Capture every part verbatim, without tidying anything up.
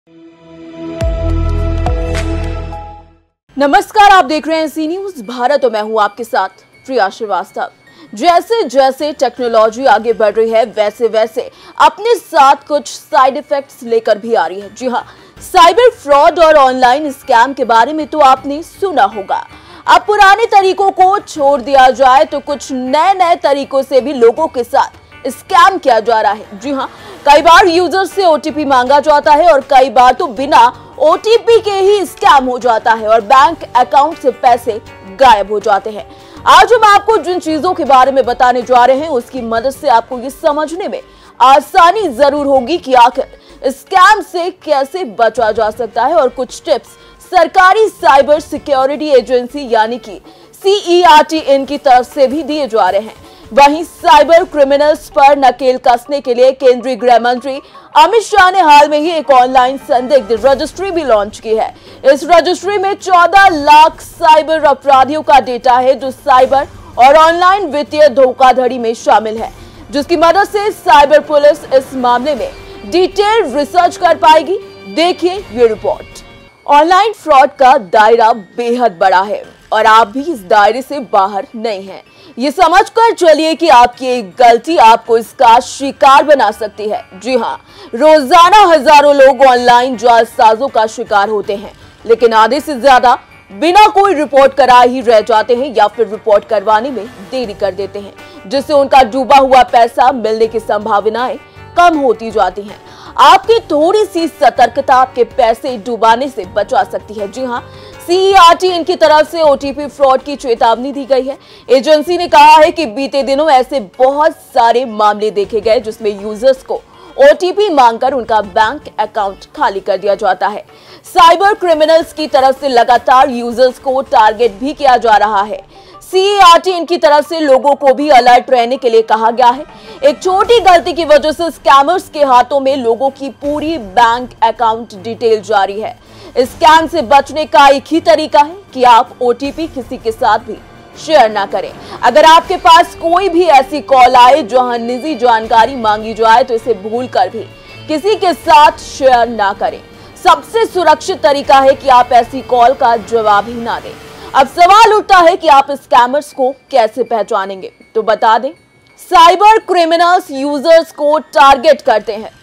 नमस्कार, आप देख रहे हैं सी न्यूज भारत और मैं हूं आपके साथ प्रिया श्रीवास्तव। जैसे जैसे टेक्नोलॉजी आगे बढ़ रही है वैसे वैसे अपने साथ कुछ साइड इफेक्ट्स लेकर भी आ रही है। जी हां, साइबर फ्रॉड और ऑनलाइन स्कैम के बारे में तो आपने सुना होगा। अब पुराने तरीकों को छोड़ दिया जाए तो कुछ नए नए तरीकों से भी लोगों के साथ स्कैम किया जा रहा है। जी हां, कई बार यूजर से ओटीपी मांगा जाता है और कई बार तो बिना ओटीपी के ही स्कैम हो जाता है और बैंक अकाउंट से पैसे गायब हो जाते हैं। आज हम आपको जिन चीजों के बारे में बताने जा रहे हैं उसकी मदद से आपको ये समझने में आसानी जरूर होगी कि आखिर स्कैम से कैसे बचा जा सकता है और कुछ टिप्स सरकारी साइबर सिक्योरिटी एजेंसी यानी कि सी ई आर टी इनकी तरफ से भी दिए जा रहे हैं। वहीं साइबर क्रिमिनल्स पर नकेल कसने के लिए केंद्रीय गृह मंत्री अमित शाह ने हाल में ही एक ऑनलाइन संदिग्ध रजिस्ट्री भी लॉन्च की है। इस रजिस्ट्री में चौदह लाख साइबर अपराधियों का डेटा है जो साइबर और ऑनलाइन वित्तीय धोखाधड़ी में शामिल है, जिसकी मदद से साइबर पुलिस इस मामले में डिटेल रिसर्च कर पाएगी। देखिए ये रिपोर्ट। ऑनलाइन फ्रॉड का दायरा बेहद बड़ा है और आप भी इस दायरे से बाहर नहीं हैं। ये समझकर चलिए कि आपकी एक गलती आपको इसका शिकार बना सकती है। जी हाँ, रोजाना हजारों लोग ऑनलाइन जालसाजों का शिकार होते हैं, लेकिन आधे से ज्यादा बिना कोई रिपोर्ट कराए ही रह जाते हैं या फिर रिपोर्ट करवाने में देरी कर देते हैं, जिससे उनका डूबा हुआ पैसा मिलने की संभावनाएं कम होती जाती हैं। आपकी थोड़ी सी सतर्कता आपके पैसे डुबाने से बचा सकती है। जी हाँ, सी ई आर टी इनकी तरफ से ओटीपी फ्रॉड की चेतावनी दी गई है। एजेंसी ने कहा है कि बीते दिनों ऐसे बहुत सारे मामले देखे गए जिसमें यूजर्स को ओटीपी मांगकर उनका बैंक अकाउंट खाली कर दिया जाता है। साइबर क्रिमिनल्स की तरफ से लगातार यूजर्स को टारगेट भी किया जा रहा है। सी ई आर टी इनकी तरफ से लोगों को भी अलर्ट रहने के लिए कहा गया है। एक छोटी गलती की वजह से स्कैमर्स के हाथों में लोगों की पूरी बैंक अकाउंट डिटेल जारी है। स्कैम से बचने का एक ही तरीका है कि आप ओटीपी किसी के साथ भी शेयर ना करें। अगर आपके पास कोई भी ऐसी कॉल आए जहां निजी जानकारी मांगी जाए तो इसे भूलकर भी किसी के साथ शेयर ना करें। सबसे सुरक्षित तरीका है कि आप ऐसी कॉल का जवाब ही ना दें। अब सवाल उठता है कि आप स्कैमर्स को कैसे पहचानेंगे, तो बता दें, साइबर क्रिमिनल्स यूजर्स को टारगेट करते हैं,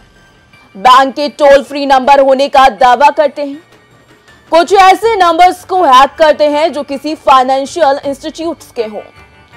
बैंक के टोल फ्री नंबर होने का दावा करते हैं, कुछ ऐसे नंबर्स को हैक करते हैं जो किसी फाइनेंशियल इंस्टीट्यूट्स के हों,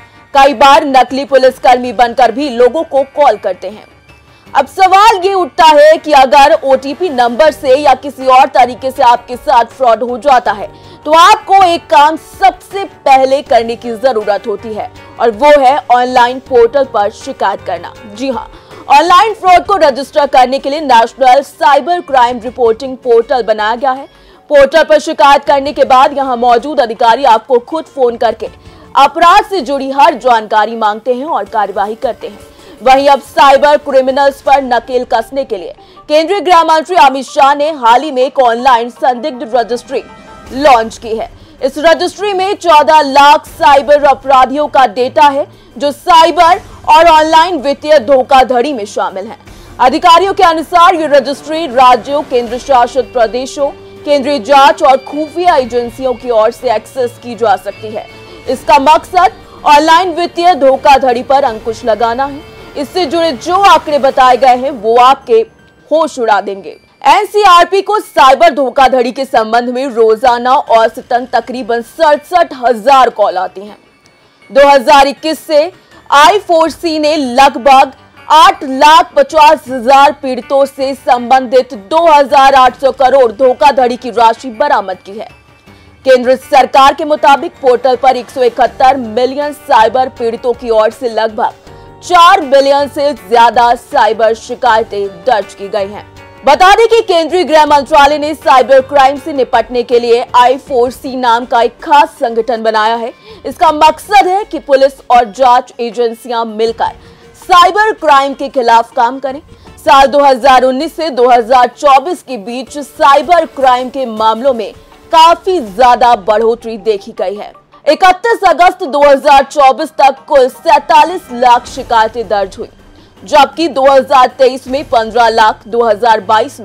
कई बार नकली पुलिसकर्मी बनकर भी लोगों को कॉल करते हैं। अब सवाल ये उठता है कि अगर ओटीपी नंबर से या किसी और तरीके से आपके साथ फ्रॉड हो जाता है तो आपको एक काम सबसे पहले करने की जरूरत होती है और वो है ऑनलाइन पोर्टल पर शिकायत करना। जी हाँ, ऑनलाइन फ्रॉड को रजिस्टर करने के लिए national cyber crime reporting portal बनाया गया है। पोर्टल पर शिकायत करने के बाद यहाँ मौजूद अधिकारी आपको खुद फोन करके अपराध से जुड़ी हर जानकारी मांगते हैं और कार्यवाही करते हैं। वहीं अब साइबर क्रिमिनल्स पर नकेल कसने के लिए केंद्रीय गृह मंत्री अमित शाह ने हाल ही में एक ऑनलाइन संदिग्ध रजिस्ट्री लॉन्च की है। इस रजिस्ट्री में चौदह लाख साइबर अपराधियों का डेटा है जो साइबर और ऑनलाइन वित्तीय धोखाधड़ी में शामिल हैं। अधिकारियों के अनुसार ये रजिस्ट्री राज्यों, केंद्र शासित प्रदेशों, केंद्रीय जांच और खुफिया एजेंसियों की ओर से एक्सेस की जा सकती है। इसका मकसद ऑनलाइन वित्तीय धोखाधड़ी पर अंकुश लगाना है। इससे जुड़े जो आंकड़े बताए गए हैं वो आपके होश उड़ा देंगे। एन सी आर पी को साइबर धोखाधड़ी के संबंध में रोजाना औसतन तकरीबन सड़सठ हजार कॉल आती हैं। दो हज़ार इक्कीस से आई फोर सी ने लगभग आठ लाख पचास हजार पीड़ितों से संबंधित दो हजार आठ सौ करोड़ धोखाधड़ी की राशि बरामद की है। केंद्र सरकार के मुताबिक पोर्टल पर एक सौ इकहत्तर मिलियन साइबर पीड़ितों की ओर से लगभग चार बिलियन से ज्यादा साइबर शिकायतें दर्ज की गई हैं। बता दें कि केंद्रीय गृह मंत्रालय ने साइबर क्राइम से निपटने के लिए आई फोर सी नाम का एक खास संगठन बनाया है। इसका मकसद है कि पुलिस और जांच एजेंसियां मिलकर साइबर क्राइम के खिलाफ काम करें। साल दो हज़ार उन्नीस से दो हज़ार चौबीस के बीच साइबर क्राइम के मामलों में काफी ज्यादा बढ़ोतरी देखी गई है। इकतीस अगस्त दो हज़ार चौबीस तक कुल सैंतालीस लाख शिकायतें दर्ज हुई, जबकि दो हज़ार तेईस में पंद्रह लाख, दो हज़ार बाईस में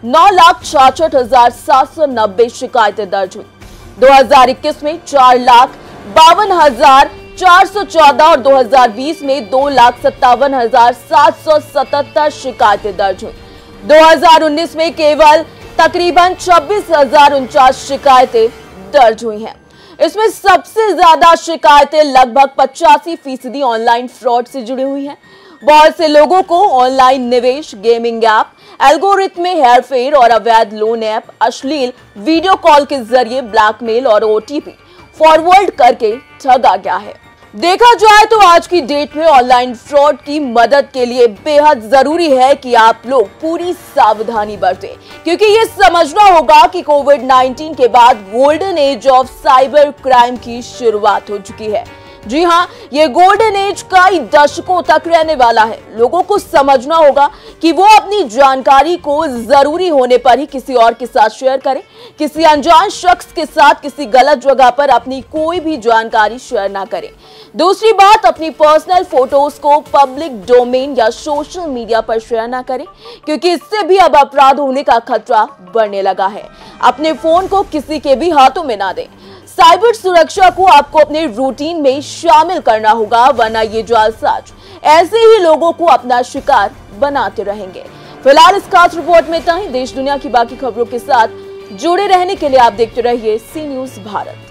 नौ लाख छाछठ हजार सात सौ नब्बे शिकायतें दर्ज हुई। दो हजार इक्कीस में चार लाख बावन हजार चार सौ चौदह और दो हजार बीस में दो लाख सत्तावन हजार सात सौ सतहत्तर शिकायतें दर्ज हुई। दो हजार उन्नीस में केवल तकरीबन छब्बीस हजार उनचास शिकायतें दर्ज हुई हैं। इसमें सबसे ज्यादा शिकायतें लगभग पचासी फीसदी ऑनलाइन फ्रॉड से जुड़ी हुई हैं। बहुत से लोगों को ऑनलाइन निवेश, गेमिंग ऐप, एल्गोरिथम में हेरफेर और अवैध लोन ऐप, अश्लील वीडियो कॉल के जरिए ब्लैकमेल और ओटीपी फॉरवर्ड करके ठगा गया है। देखा जाए तो आज की डेट में ऑनलाइन फ्रॉड की मदद के लिए बेहद जरूरी है कि आप लोग पूरी सावधानी बरतें, क्योंकि ये समझना होगा कि कोविड उन्नीस के बाद golden age of cyber crime की शुरुआत हो चुकी है। जी हाँ, ये गोल्डन एज कई दशकों तक रहने वाला है। लोगों को समझना होगा कि वो अपनी जानकारी को जरूरी होने पर ही किसी और के साथ शेयर करें। किसी अनजान शख्स के साथ किसी गलत जगह पर अपनी कोई भी जानकारी शेयर ना करें। दूसरी बात, अपनी पर्सनल फोटोज को पब्लिक डोमेन या सोशल मीडिया पर शेयर ना करें, क्योंकि इससे भी अब अपराध होने का खतरा बढ़ने लगा है। अपने फोन को किसी के भी हाथों में ना दें। साइबर सुरक्षा को आपको अपने रूटीन में शामिल करना होगा, वरना ये जालसाज ऐसे ही लोगों को अपना शिकार बनाते रहेंगे। फिलहाल इस खास रिपोर्ट में इतना ही। देश दुनिया की बाकी खबरों के साथ जुड़े रहने के लिए आप देखते रहिए सी न्यूज़ भारत।